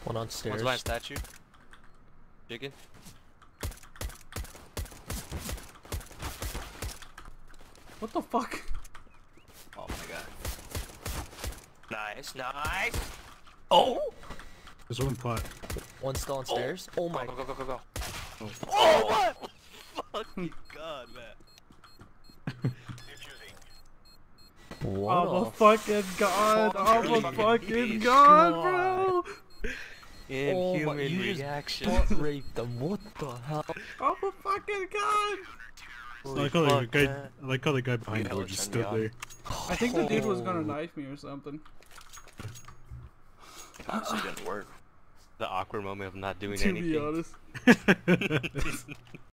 One on stairs. One's behind statue. Chicken. What the fuck? Oh my god. Nice, nice. Oh! There's one pot. One still on stairs. Oh my. Go, go, go, go, go. Oh. Oh, what? Fucking god, man. What I'm a a fucking god. I'm a fucking fucking bitch. god, bro. Inhuman you just reaction. butt raped them. What the hell? I'm a fucking god. I like how the guy, I like how the guy behind you just stood there. I think the dude was gonna knife me or something. Honestly, didn't work. The awkward moment of not doing To anything. be honest.